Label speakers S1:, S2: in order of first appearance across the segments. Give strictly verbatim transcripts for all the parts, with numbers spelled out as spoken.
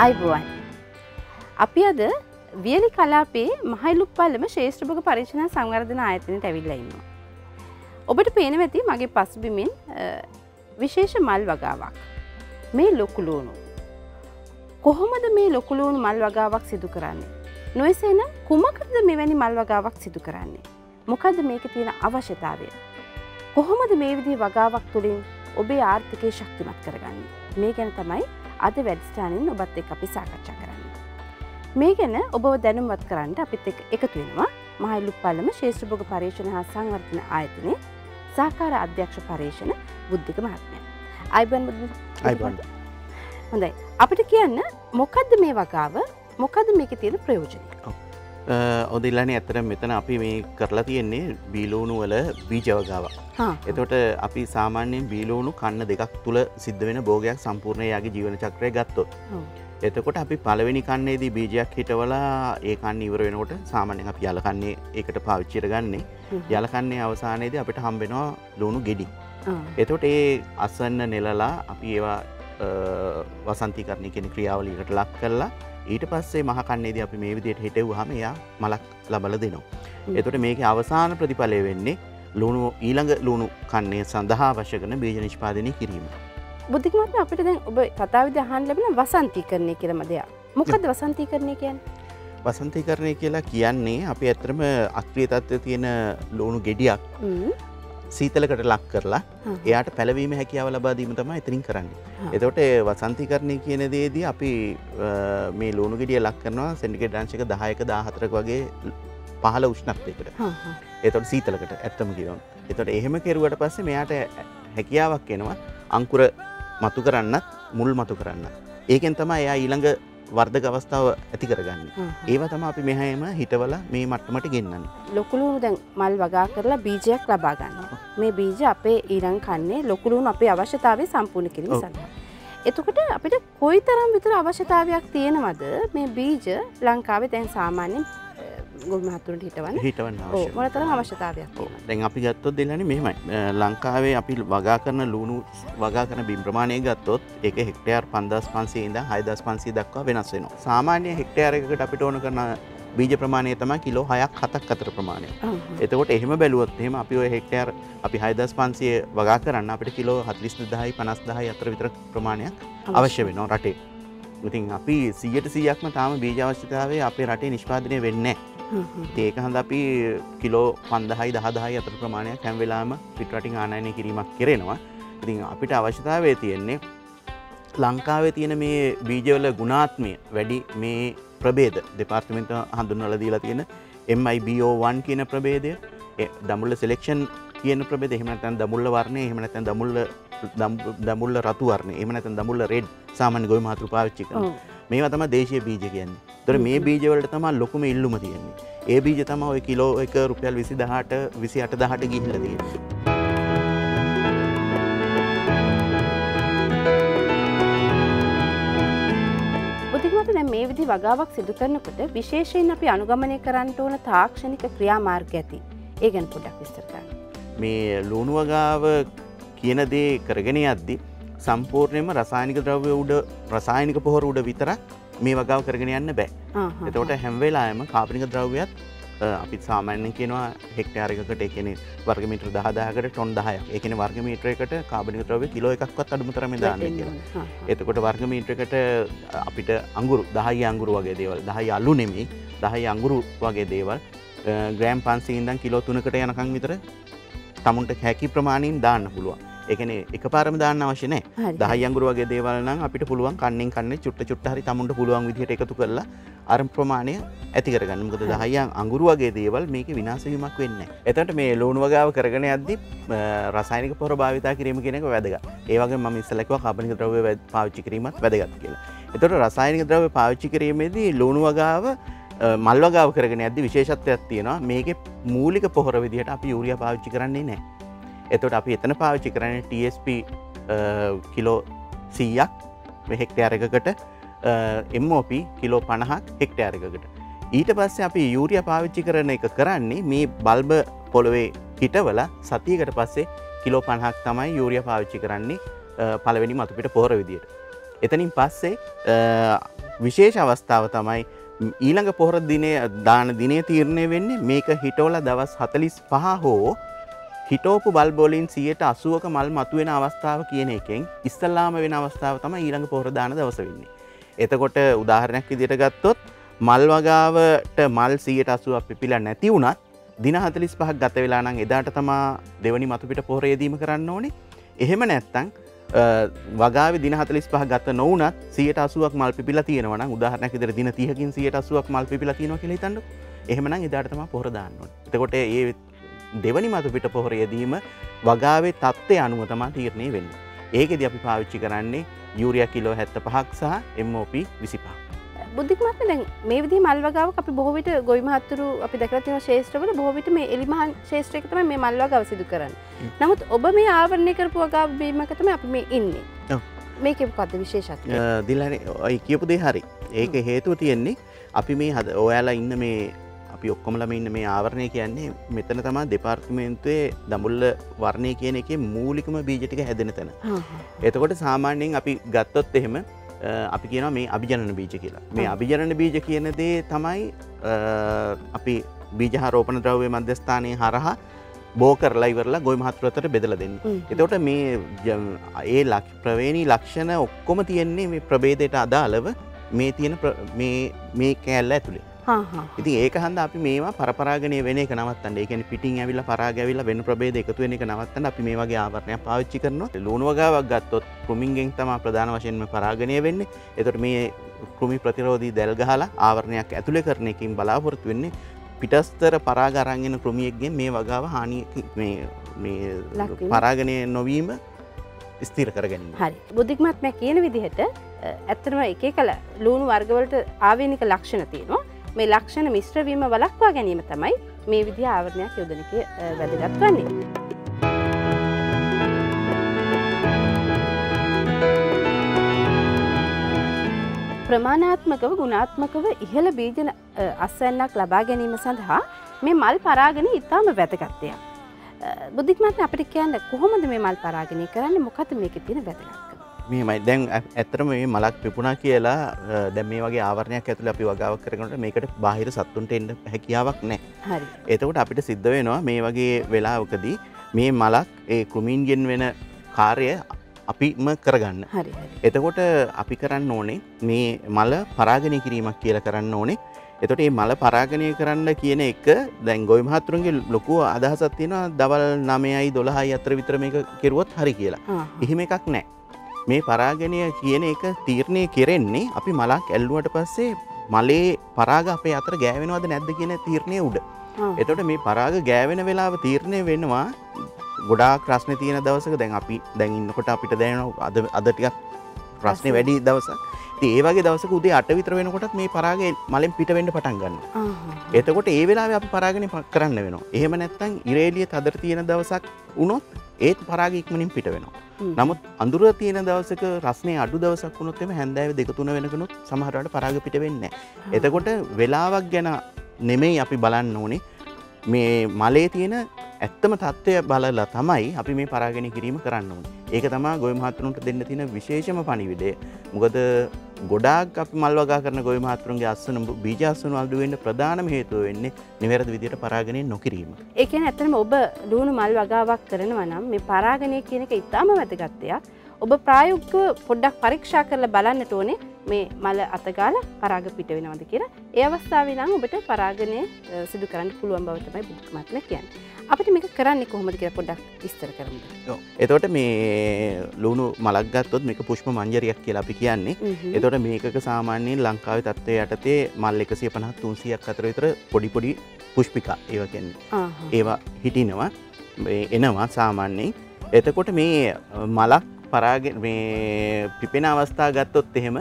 S1: අයිබෝවන්. අපි අද වියලි කලාපයේ මහයිලුප්පල්ලම ශේෂ්ත්‍රභෝග පරීක්ෂණ සංවර්ධන ආයතනයට ඇවිල්ලා ඉන්නවා. ඔබට පේනවා ඇති මගේ පසුබිමින් විශේෂ මල් වගාවක්. මේ ලොකු ලුණු. කොහොමද මේ ලොකු ලුණු මල් වගාවක් සිදු කරන්නේ? නොයසේනම් කුමකටද මෙවැනි මල් වගාවක් සිදු කරන්නේ? මොකද මේකේ තියෙන අවශ්‍යතාවය? කොහොමද මේ විදිහේ වගාවක් තුළින් ඔබේ ආර්ථිකය ශක්තිමත් කරගන්නේ? මේ ගැන තමයි අද වැඩසටහනින් ඔබත් එක්ක අපි සාකච්ඡා කරන්නේ. මේ ගැන ඔබව දැනුම්වත් කරන්න අපිත් එක්ක එකතු වෙනවා මහයිලුප්පල්ලම ශේෂ්ත්‍රභෝග පරීක්ෂණ හා සංවර්ධන ආයතනයේ සහකාර අධ්‍යක්ෂ පරීක්ෂණ බුද්ධික මහත්මයා. අයිබෝන් අයිබෝන්. හොඳයි. අපිට කියන්න මොකද්ද මේ වගාව? මොකද්ද මේකේ තියෙන ප්‍රයෝජනය?
S2: ඔදිල්ලානේ ඇත්තටම මෙතන අපි මේ කරලා තියෙන්නේ බීලෝණු වල බීජ වගාවක්. එතකොට අපි සාමාන්‍යයෙන් බීලෝණු කන්න දෙකක් තුල සිද්ධ වෙන භෝගයක් සම්පූර්ණ යාගේ ජීවන චක්‍රය ගත්තොත්. එතකොට අපි පළවෙනි කන්නේදී බීජයක් හිටවලා ඒ කන්න ඉවර වෙනකොට සාමාන්‍යයෙන් අපි යල කන්නේ ඒකට පාවිච්චි කරගන්නේ. යල කන්නේ අවසානයේදී අපිට හම්බ වෙනවා ලුණු ගෙඩි. එතකොට ඒ අසන්න නෙලලා අපි ඒවා වසන්තීකරණය කියන ක්‍රියාවලියකට ලක් කරලා ඊට පස්සේ මහ කන්නේදී අපි මේ විදිහට හිටෙව්වහම එයා මලක් ලබලා දෙනවා. එතකොට මේකේ අවසාන ප්‍රතිඵලය වෙන්නේ ලුණු ඊළඟ ලුණු කන්නේ සඳහා අවශ්‍ය කරන බීජ නිෂ්පාදනය කිරීම.
S1: බුද්ධික මහත්මයා අපිට දැන් ඔබ කතාවේදී අහන්න ලැබෙන වසන්තීකරණය කියලාම දෙයක්. මොකද්ද වසන්තීකරණය කියන්නේ?
S2: වසන්තීකරණය කියලා කියන්නේ අපි ඇත්තටම අක්‍රීය තත්ත්වයේ තියෙන ලුණු ගෙඩියක් සීතලකට ලක් කරලා එයාට පැලවීම හැකියාව ලබා දීම තමයි එතනින් කරන්නේ. එතකොට වසන්තීකරණය කියන දේදී අපි මේ ලුණු ගෙඩිය ලක් කරනවා සෙන්ටිග්‍රේඩ් අංශක දහයක දාහතරක වගේ පහළ උෂ්ණත්වයකට. එතකොට සීතලකට ඇත්තම කියනවා. එතකොට එහෙම කෙරුවට පස්සේ මෙයාට හැකියාවක් එනවා අංකුර මතු කරන්නත් මුල් මතු කරන්නත්. ඒකෙන් තමයි එයා ඊළඟ වර්ධක අවස්ථාව ඇති කරගන්නේ. ඒවා තමයි අපි මෙහෙම හිටවලා මේ මට්ටමට ගෙන්නන්නේ.
S1: ලොකු ලුණු දැන් මල් වගා කරලා බීජයක් ලබා ගන්නවා. මේ බීජ අපේ ඊළඟ කන්නේ ලොකු ලුණු අපේ අවශ්‍යතාවය සම්පූර්ණ කිරීම සඳහා. එතකොට අපිට කොයිතරම් විතර අවශ්‍යතාවයක් තියෙනවද මේ බීජ ලංකාවේ දැන් සාමාන්‍යයෙන් ගොල් මහතුරුන්ට හිටවන්න
S2: හිටවන්න අවශ්‍ය.
S1: ඔව් මොනතරම් අවශ්‍යතාවයක් තියෙනවද?
S2: දැන් අපි ගත්තොත් දෙන්නනේ මෙහෙමයි. ලංකාවේ අපි වගා කරන ලුණු වගා කරන බිම් ප්‍රමාණය ගත්තොත් ඒක හෙක්ටයාර් පන්දාස් පන්සීය ඉඳන් හයදාස් පන්සීය දක්වා වෙනස් වෙනවා. සාමාන්‍ය හෙක්ටයාර් එකකට අපිට ඕන කරන බීජ ප්‍රමාණය තමයි කිලෝ හයක් හතක් අතර ප්‍රමාණය. එතකොට එහෙම බැලුවොත් එහෙම අපි ওই හෙක්ටයාර් අපි හයදාස් පන්සීය වගා කරන්න අපිට කිලෝ හතළිස් දෙකයි පනස් දහයි අතර විතර ප්‍රමාණයක් අවශ්‍ය වෙනවා රටේ. ඉතින් අපි සීයට සීයක්ම තාම බීජ අවශ්‍යතාවය අපේ රටේ නිෂ්පාදනය වෙන්නේ නැහැ. ඒක හන්ද අපි කිලෝ පන්දහයි දහදහයි අතර ප්‍රමාණයක් හැම වෙලාවෙම පිට රටින් ආනයනය කිරීමක් කරනවා. ඉතින් අපිට අවශ්‍යතාවය තියෙන්නේ ලංකාවේ තියෙන මේ බීජවල ගුණාත්මය වැඩි මේ ප්‍රභේද දෙපාර්තමේන්තුව හඳුන්වලා දීලා තියෙන එම් අයි බී ඕ වන් කියන ප්‍රභේදය, දමුල්ල සිලෙක්ෂන් කියන ප්‍රභේදය, එහෙම නැත්නම් දමුල්ල වර්ණය, එහෙම නැත්නම් දමුල්ල දමුල්ල රතු වර්ණය, එහෙම නැත්නම් දමුල්ල රෙඩ් සාමාන්‍ය ගොවි මහතුරු පාවිච්චි කරනවා. මේවා තමයි දේශීය බීජ කියන්නේ. ඒතර මේ බීජ වලට තමයි ලොකුම ඉල්ලුම තියෙන්නේ. ඒ බීජ තමයි ඔය කිලෝ එක රුපියල් විසිදහට විසිඅට දහට ගිහිල්ලා තියෙන්නේ.
S1: බුද්ධික දැන් මේ විදි වගාවක් සිදු කරනකොට විශේෂයෙන් අපි අනුගමනය කරන්න ඕන තාක්ෂණික ක්‍රියාමාර්ග ඇති. ඒ ගැන පොඩ්ඩක් විස්තර කරන්න.
S2: මේ ලුණු වගාව කියන දේ කරගෙන යද්දි සම්පූර්ණයෙන්ම රසායනික ද්‍රව්‍ය උඩ රසායනික පොහොර උඩ විතරක් මේ වගාව කරගෙන යන්න බෑ. එතකොට හැම වෙලාවෙම කාබනික ද්‍රව්‍යයත් අපි සාමාන්‍යයෙන් කියනවා හෙක්ටයාර් එකකට ඒ කියන්නේ වර්ග මීටර දහදාහකට ටොන් දහයක්. ඒ කියන්නේ වර්ග මීටරයකට කාබනික ද්‍රව්‍ය කිලෝ එකක්වත් අඩුම තරමේ දාන්න කියලා. එතකොට වර්ග මීටරයකට අපිට අඟුරු දහය අඟුරු වගේ දේවල් දහය අලු නෙමෙයි දහය අඟුරු වගේ දේවල් ග්‍රෑම් පන්සීය ඉඳන් කිලෝ තුනකට යනකම් විතර තමුන්ට හැකි ප්‍රමාණයෙන් දාන්න පුළුවන්. ඒ කියන්නේ එකපාරම දාන්න අවශ්‍ය නැහැ. දහය අඟුරු වගේ දේවල් නම් අපිට පුළුවන් කන්නෙන් කන්නේ චුට්ට චුට්ට හරි තමුන්ට පුළුවන් විදිහට එකතු කරලා අර ප්‍රමාණය ඇති කරගන්න. මොකද දහය අඟුරු වගේ දේවල් මේකේ විනාශ වීමක් වෙන්නේ නැහැ. එතකොට මේ ලුණු වගාව කරගෙන යද්දි රසායනික පොහොර භාවිතා කිරීම කියන එක වැදගත්. ඒ වගේම මම ඉස්සෙල්ලා කිව්වා කාබනික ද්‍රව්‍ය පාවිච්චි කිරීමත් වැදගත් කියලා. එතකොට රසායනික ද්‍රව්‍ය පාවිච්චි කිරීමේදී ලුණු වගාව මල් වගාව කරගෙන යද්දි විශේෂත්වයක් තියෙනවා. මේකේ මූලික පොහොර විදිහට අපි යූරියා පාවිච්චි කරන්නේ නැහැ. එතකොට අපි එතන පාවිච්චි කරන්නේ ටී එස් පී කිලෝ සීයක් හෙක්ටයාර් එකකට, එම් ඕ පී කිලෝ පනහක් හෙක්ටයාර් එකකට. ඊට පස්සේ අපි යූරියා පාවිච්චි කරන එක කරන්නේ මේ බල්බ පොළවේ හිටවලා සතියකට පස්සේ කිලෝ පනහක් තමයි යූරියා පාවිච්චි කරන්නේ පළවෙනි මතුපිට පොහොර විදියට. එතනින් පස්සේ විශේෂ අවස්ථාව තමයි ඊළඟ පොහොර දිනේ දාන දිනේ තීරණය වෙන්නේ මේක හිටවලා දවස් හතළිස් පහ හෝ හිටෝපු බල්බ වලින් සියයට අසූවක මල් මතුවෙන අවස්ථාව කියන එකෙන් ඉස්සල්ලාම වෙන අවස්ථාව තමයි ඊළඟ පොහොර දාන දවස වෙන්නේ. එතකොට උදාහරණයක් විදිහට ගත්තොත් මල් වගාවට මල් සියයට අසූවක් පිපිලා නැති වුණත් දින හතළිස් පහක් ගත වෙලා නම් එදාට තමයි දෙවනි මතු පිට පොහොර යෙදීම කරන්න ඕනේ. එහෙම නැත්නම් වගාවේ දින හතළිස් පහ ගත නොවුනත් සියයට අසූවක් මල් පිපිලා තියෙනවා නම් උදාහරණයක් විදිහට දින තිහකින් සියයට අසූවක් මල් පිපිලා තියෙනවා කියලා හිතන්නකෝ. එහෙමනම් එදාට තමයි පොහොර දාන්න ඕනේ. එතකොට මේ දෙවනි මතු පිට පොහොර යෙදීම වගාවේ තත්ත්වය අනුව තමයි තීරණය වෙන්නේ. ඒකෙදි අපි පාවිච්චි කරන්නේ යූරියා කිලෝ හැත්තෑ පහක් සහ එම් ඕ පී විසිපහක්.
S1: බුද්ධික මහත්මයා දැන් මේ විදිහේ මල් වගාවක අපි බොහෝ විට ගොවි මහත්තුරු අපි දැකලා තියෙන ශේෂ්ත්‍රවල බොහෝ විට මේ එලිමහන් ශේෂ්ත්‍රයක තමයි මේ මල් වගාව සිදු කරන්නේ. නමුත් ඔබ මේ ආවරණය කරපු වගාව බීමක තමයි අපි මේ ඉන්නේ. ඔව්. මේකේ මොකද්ද විශේෂත්වය?
S2: දිලානේ ඔය කියපු දේ හරි. ඒක හේතුව තියෙන්නේ අපි මේ ඔයාලා ඉන්න මේ අපි ඔක්කොමලම ඉන්න මේ ආවරණය කියන්නේ මෙතන තමයි දෙපාර්තමේන්තුවේ දඹුල්ල වර්ණය කියන එකේ මූලිකම බීජ ටික හැදෙන තැන. එතකොට සාමාන්‍යයෙන් අපි ගත්තොත් එහෙම අපි කියනවා මේ අභිජනන බීජ කියලා. මේ අභිජනන බීජ කියන දේ තමයි අපි බීජ හා රෝපණ ද්‍රව්‍ය මධ්‍යස්ථානයේ හරහා බෝ කරලා ඉවරලා ගොවි මහත්තුරු අතර බෙදලා දෙන්නේ. එතකොට මේ ඒ ප්‍රවේණී ලක්ෂණ ඔක්කොම තියෙන්නේ මේ ප්‍රභේදයට අදාළව මේ තියෙන මේ මේ කෑල්ල ඇතුලේ. ඉතින් ඒක හන්දා අපි මේවා පරපරාගණය වෙන එක නවත්තන්න. ඒ කියන්නේ පිටින් ඇවිල්ලා පරාග ඇවිල්ලා වෙන ප්‍රභේද එකතු වෙන එක නවත්තන්න අපි මේ වගේ ආවරණයක් පාවිච්චි කරනවා. ලුණු වගාවක් ගත්තොත් කෘමින්ගෙන් තමයි ප්‍රධාන වශයෙන්ම පරාගණය වෙන්නේ. එතකොට මේ කෘමි ප්‍රතිරෝධී දැල් ගහලා ආවරණයක් ඇතුලේ කරන එකකින් බලාපොරොත්තු වෙන්නේ පිටස්තර පරාග අරන් එන කෘමියෙක්ගෙන් මේ වගාව හානිය මේ මේ පරාගණය නොවීම ස්ථිර කර ගැනීම.
S1: හරි. බුද්ධික මහත්මයා කියන විදිහට ඇත්තටම එක එක ලුණු වර්ගවලට ආවේනික ලක්ෂණ තියෙනවා. මේ ලක්ෂණ මිශ්‍ර වීම වළක්වා ගැනීම තමයි මේ විදිහ ආවරණයක් යොදන එකේ වැදගත් වන්නේ. ප්‍රමාණාත්මකව ගුණාත්මකව ඉහළ බීජ අස්වැන්නක් ලබා ගැනීම සඳහා මේ මල් පරාගණය ඉතාම වැදගත් දෙයක්. බුද්ධික මහත්මයා අපිට කියන්න කොහොමද මේ මල් පරාගණය කරන්නේ? මොකද මේකේ තියෙන වැදගත්කම?
S2: මෙහෙමයි. දැන් ඇත්තටම මේ මලක් පිපුණා කියලා දැන් මේ වගේ ආවරණයක් ඇතුලේ අපි වගාවක් කරනකොට මේකට බාහිර සත්තුන්ට එන්න හැකියාවක් නැහැ. හරි. එතකොට අපිට සිද්ධ වෙනවා මේ වගේ වෙලාවකදී මේ මලක් ඒ කෘමීන්ගෙන් වෙන කාර්යය අපිම කරගන්න. හරි හරි. එතකොට අපි කරන්න ඕනේ මේ මල පරාගණය කිරීමක් කියලා කරන්න ඕනේ. එතකොට මේ මල පරාගණය කරන්න කියන එක දැන් ගොවි මහත්තුරුන්ගේ ලොකු අදහසක් තියෙනවා දවල් නවයයි දොළහයි අතර විතර මේක කෙරුවොත් හරි කියලා. එහෙම එකක් නැහැ. මේ පරාගණය කියන එක තීරණය කෙරෙන්නේ අපි මලක් ඇල්ලුවට පස්සේ මලේ පරාග අපේ අතර ගෑවෙනවද නැද්ද කියන තීරණය උඩ. එතකොට මේ පරාග ගෑවෙන වෙලාව තීරණය වෙනවා ගොඩාක් රස්නේ තියෙන දවසක. දැන් අපි දැන් ඉන්නකොට අපිට දැනෙනවා අද අද ටිකක් රස්නේ වැඩි දවසක්. ඉතින් ඒ වගේ දවසක උදේ අට විතර වෙනකොටත් මේ පරාගය මලෙන් පිට වෙන්න පටන් ගන්නවා. එතකොට ඒ වෙලාවේ අපි පරාගණය කරන්න වෙනවා. එහෙම නැත්නම් ඉරේලිය තදට තියෙන දවසක් වුණොත් ඒත් පරාගය ඉක්මනින් පිට වෙනවා. නමුත් අඳුර තියෙන දවසක රස්නේ අඩු දවසක් වුණොත් එimhe හැන්දෑවේ දෙක තුන වෙනකනොත් සමහර වෙලාවට පරාග පිට වෙන්නේ නැහැ. එතකොට වෙලාවක් ගැන නෙමෙයි අපි බලන්න ඕනේ මේ මලේ තියෙන ඇත්තම තත්ත්වය බලලා තමයි අපි මේ පරාගණය කිරීම කරන්න ඕනේ. ඒක තමයි ගොවි මහත්තුරුන්ට දෙන්න තියෙන විශේෂම පණිවිඩය. මොකද ගොඩාක් අපි මල් වගා කරන ගොවි මහත්තුරුන්ගේ අස්වන බීජ අස්වන අඩු වෙන්න ප්‍රධානම හේතුව වෙන්නේ නිවැරදි විදිහට පරාගණය නොකිරීම.
S1: ඒ කියන්නේ ඇත්තටම ඔබ ලුණු මල් වගාවක් කරනවා නම් මේ පරාගණය කියන එක ඉතාම වැදගත් දෙයක්. ඔබ ප්‍රායෝගිකව පොඩ්ඩක් පරීක්ෂා කරලා බලන්නට ඕනේ මේ මල අතගාලා පරාග පිට වෙනවද කියලා. ඒ අවස්ථාවේ නම් ඔබට පරාගණය සිදු කරන්න පුළුවන් බව තමයි බුද්ධික මහත්මයා කියන්නේ. අපිට මේක කරන්නේ කොහොමද කියලා පොඩ්ඩක් විස්තර කරමු.
S2: ඔව්. එතකොට මේ ලුණු මලක් ගත්තොත් මේක පුෂ්ප මංජරියක් කියලා අපි කියන්නේ. එතකොට මේකක සාමාන්‍යයෙන් ලංකාවේ තත්ත්වයේ යටතේ මල් එකසිය පනහක් තුන්සියයක් අතර විතර පොඩි පොඩි පුෂ්පිකා ඒවා කියන්නේ. ඒවා හිටිනවා එනවා සාමාන්‍යයෙන්. එතකොට මේ මලක් පරාගෙන මේ පිපෙන අවස්ථාව ගත්තොත් එහෙම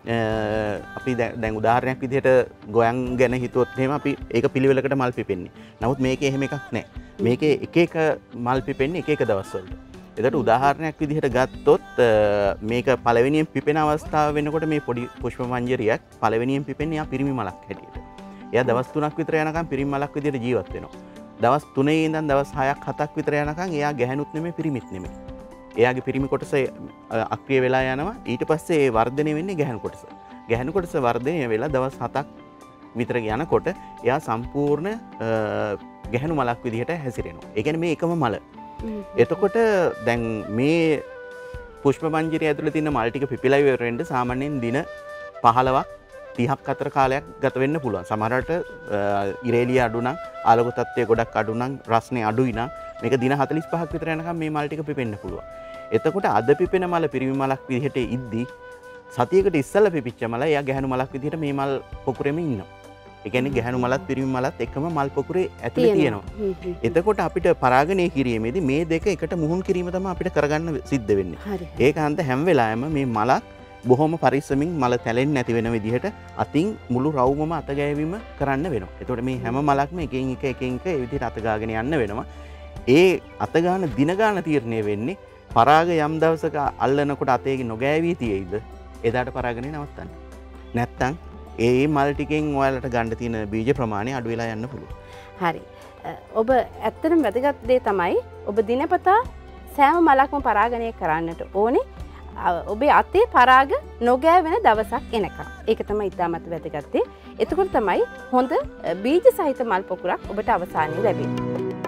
S2: අපි දැන් උදාහරණයක් විදිහට ගොයන් ගැන හිතුවොත් එහෙම අපි ඒක පිළිවෙලකට මල් පිපෙන්නේ. නමුත් මේකේ එහෙම එකක් නැහැ. මේකේ එක එක මල් පිපෙන්නේ එක එක දවස්වලට. එතකොට උදාහරණයක් විදිහට ගත්තොත් මේක පළවෙනියෙන් පිපෙන අවස්ථාව වෙනකොට මේ පොඩි පුෂ්ප මංජරියක් පළවෙනියෙන් පිපෙන්නේ යා පිරිමි මලක් හැටියට. එයා දවස් තුනක් විතර යනකම් පිරිමි මලක් විදිහට ජීවත් වෙනවා. දවස් තුනේ ඉඳන් දවස් හයක් හතක් විතර යනකම් එයා ගැහැණුත් නෙමෙයි පිරිමිත් නෙමෙයි. එයාගේ පිරිමි කොටස අක්‍රිය වෙලා යනවා. ඊට පස්සේ ඒ වර්ධනය වෙන්නේ ගැහැණු කොටස. ගැහැණු කොටස වර්ධනය වෙලා දවස් හතක් විතර යනකොට එයා සම්පූර්ණ ගැහැණු මලක් විදිහට හැසිරෙනවා. ඒ කියන්නේ මේ එකම මල. එතකොට දැන් මේ පුෂ්ප මංජරය ඇතුළේ තියෙන මල් ටික පිපිලා ඉවර වෙන්න සාමාන්‍යයෙන් දින පහළොවක් තිහක් අතර කාලයක් ගත වෙන්න පුළුවන්. සමහරවිට ඉරේලිය අඩු නම් ආලෝක තත්ත්වය ගොඩක් අඩු නම් රස්නේ අඩුයි නම් මේක දින හතළිස් පහක් විතර යනකම් මේ මල් ටික පිපෙන්න පුළුවන්. එතකොට අද පිපෙන මල පිරිමි මලක් විදිහට ඉද්දි සතියකට ඉස්සෙල්ලා පිපිච්ච මල එයා ගැහැණු මලක් විදිහට මේ මල් පොකුරෙම ඉන්නවා. ඒ කියන්නේ ගැහැණු මලත් පිරිමි මලත් එකම මල් පොකුරේ ඇතුලේ තියෙනවා. එතකොට අපිට පරාගණය කිරීමේදී මේ දෙක එකට මුහුන් කිරීම තමයි අපිට කරගන්න සිද්ධ වෙන්නේ. ඒකාන්ත හැම වෙලාවෙම මේ මලක් බොහොම පරිස්සමින් මල තැලෙන්නේ නැති වෙන විදිහට අතින් මුළු රවුමම අත ගෑවීම කරන්න වෙනවා. එතකොට මේ හැම මලක්ම එකින් එක එකින් එක ඒ විදිහට අත ගාගෙන යන්න වෙනවා. ඒ අත ගන්න දින ගන්න තීරණය වෙන්නේ පරාග යම් දවසක අල්ලනකොට අතේ නොගෑවී තියෙයිද එදාට පරාගණය නවත්තන්න. නැත්තම් ඒ මල් ටිකෙන් ඔයාලට ගන්න තියෙන බීජ ප්‍රමාණය අඩු වෙලා යන්න පුළුවන්.
S1: හරි. ඔබ ඇත්තටම වැදගත් දේ තමයි ඔබ දිනපතා සෑම මලක්ම පරාගණය කරන්නට ඕනේ. ඔබේ අතේ පරාග නොගෑවෙන දවසක් එනකම්. ඒක තමයි ඉතාමත් වැදගත් දේ. එතකොට තමයි හොඳ බීජ සහිත මල් පොකුරක් ඔබට අවසානයේ ලැබෙන්නේ.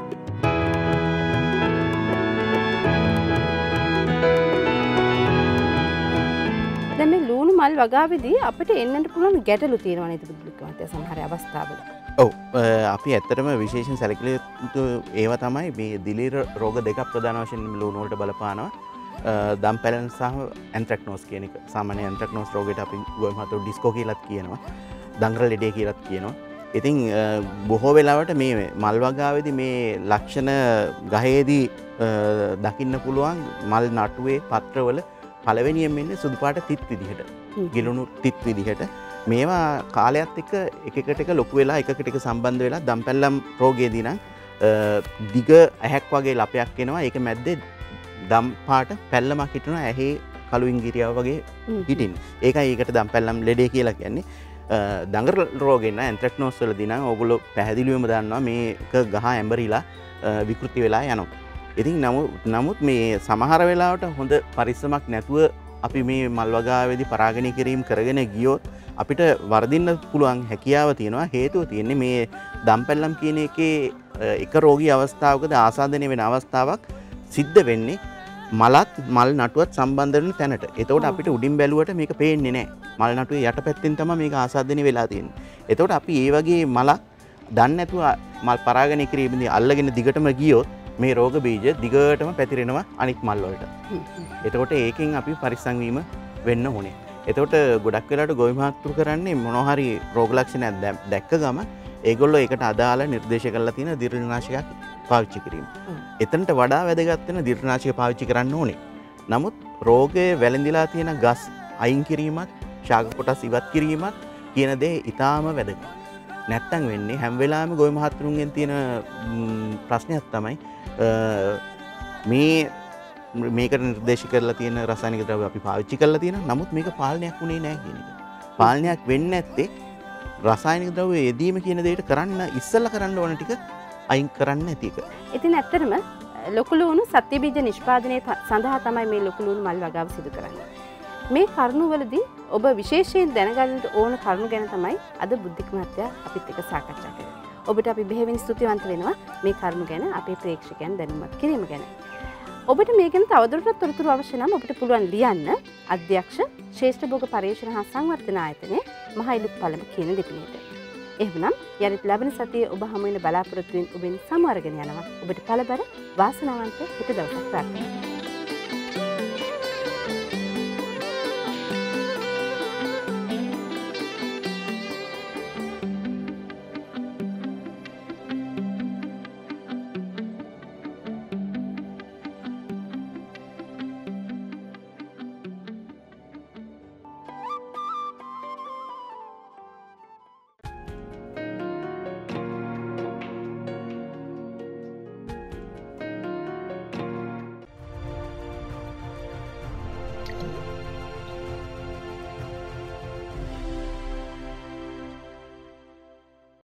S1: දැන් මේ ලූණු මල් වගාවේදී අපිට එන්නට පුළුවන් ගැටලු තියෙනවා නේද බුදුලික මහත්තයා සමහර අවස්ථාවල.
S2: ඔව් අපි ඇත්තටම විශේෂයෙන් සැලකිය යුතු ඒවා තමයි මේ දිලීර රෝග දෙකක් ප්‍රධාන වශයෙන් ලූණු වලට බලපානවා. දම් පැලෙන සහ ඇන්ත්‍රැක්නෝස් කියන එක. සාමාන්‍ය ඇන්ත්‍රැක්නෝස් රෝගයට අපි ගොයම හතෝ ඩිස්කෝ කියලාත් කියනවා. දංග්‍ර ලෙඩේ කියලාත් කියනවා. ඉතින් බොහෝ වෙලාවට මේ මල් වගාවේදී මේ ලක්ෂණ ගහේදී දකින්න පුළුවන් මල් නටුවේ පත්‍රවල පළවෙනියෙන් එන්නේ සුදු පාට තිත් විදිහට. ගිලුණු තිත් විදිහට. මේවා කාලයත් එක්ක එක එකට එක ලොකු වෙලා එකකට එක සම්බන්ධ වෙලා දම් පැල්ලම් රෝගයේදී නම් දිග ඇහැක් වගේ ලපයක් එනවා. ඒක මැද්දේ දම් පාට පැල්ලමක් හිටිනවා ඇහි කළු ඉංගිරියාව වගේ හිටින්. ඒකයි ඒකට දම් පැල්ලම් ලෙඩේ කියලා කියන්නේ. දඟර රෝගෙන්න ඇන්ත්‍රැක්නෝස් වලදී නම් ඕගොල්ලෝ පැහැදිලිවම දන්නවා මේක ගහ ඇඹරිලා විකෘති වෙලා යනවා. ඉතින් නමුත් මේ සමහර වෙලාවට හොඳ පරිස්සමක් නැතුව අපි මේ මල් වගාවේදී පරාගණය කිරීම කරගෙන ගියොත් අපිට වර්ධින්න පුළුවන් හැකියාව තියෙනවා. හේතුව තියෙන්නේ මේ දම් පැල්ලම් කියන එකේ එක රෝගී අවස්ථාවකද ආසාදනය වෙන අවස්ථාවක් සිද්ධ වෙන්නේ මලත් මල් නටුවත් සම්බන්ධ වෙන තැනට. එතකොට අපිට උඩින් බැලුවට මේක පේන්නේ නැහැ. මල් නටුවේ යටපැත්තෙන් තමයි මේක ආසාදනය වෙලා තියෙන්නේ. එතකොට අපි ඒ වගේ මලක් දන්නේ නැතුව මල් පරාගණය කිරීමේදී අල්ලගෙන දිගටම ගියොත් මේ රෝග බීජ දිගටම පැතිරෙනවා අනික් මල් වලට. එතකොට ඒකෙන් අපි පරිස්සම් වීම වෙන්න ඕනේ. එතකොට ගොඩක් වෙලාවට ගොවි මහත්තුරු කරන්නේ මොනවා හරි රෝග ලක්ෂණයක් දැක්ක ගම ඒගොල්ලෝ ඒකට අදාළ නිර්දේශ කරලා තියෙන දිර්ඝනාශකයක් පාවිච්චි කිරීම. එතනට වඩා වැදගත් වෙන දිර්ඝනාශක පාවිච්චි කරන්න ඕනේ. නමුත් රෝගයේ වැළඳිලා තියෙන ගස් අයින් කිරීමත්, ශාක කොටස් ඉවත් කිරීමත් කියන දේ ඊටාම වැදගත්. නැත්තම් වෙන්නේ හැම වෙලාවෙම ගොවි මහත්තුරුන්ගෙන් තියෙන ප්‍රශ්නයක් තමයි මේ මේකට නිර්දේශ කරලා තියෙන රසායනික ද්‍රව්‍ය අපි පාවිච්චි කරලා තියෙනවා. නමුත් මේක පාලනයක් වුණේ නැහැ කියන එක. පාලනයක් වෙන්නේ නැත්තේ රසායනික ද්‍රව්‍ය යෙදීම කියන දෙයට කරන්න ඉස්සෙල්ලා කරන්න ඕන ටික අයින් කරන්න නැති එක.
S1: ඉතින් ඇත්තටම ලොකු ලුණු සත්‍ය බීජ නිෂ්පාදනය සඳහා තමයි මේ ලොකු ලුණු මල් වගාව සිදු කරන්නේ. මේ කරුණු වලදී ඔබ විශේෂයෙන් දැනගන්න ඕන කරුණු ගැන තමයි අද බුද්ධික මහත්තයා අපිත් එක්ක සාකච්ඡා කරන්නේ. ඔබට අපි බෙහෙවින් ස්තුතිවන්ත වෙනවා මේ කරුණු ගැන අපේ ප්‍රේක්ෂකයන් දැනුවත් කිරීම ගැන. ඔබට මේ ගැන තවදුරටත් තොරතුරු අවශ්‍ය නම් ඔබට පුළුවන් ලියන්න අධ්‍යක්ෂ ශ්‍රේෂ්ඨ භෝග පර්යේෂණ හා සංවර්ධන ආයතනයේ මහයිලුප්පළම කියන ලිපිනයට. එහෙනම් යලිත් ලැබෙන සතියේ ඔබ හමු වෙන බලාපොරොත්තු වෙන ඔබෙන් සමු අරගෙන යනවා. ඔබට පළබර වාසනාවන්ත හිත දවසක් ප්‍රාර්ථනා කරනවා. Thank you.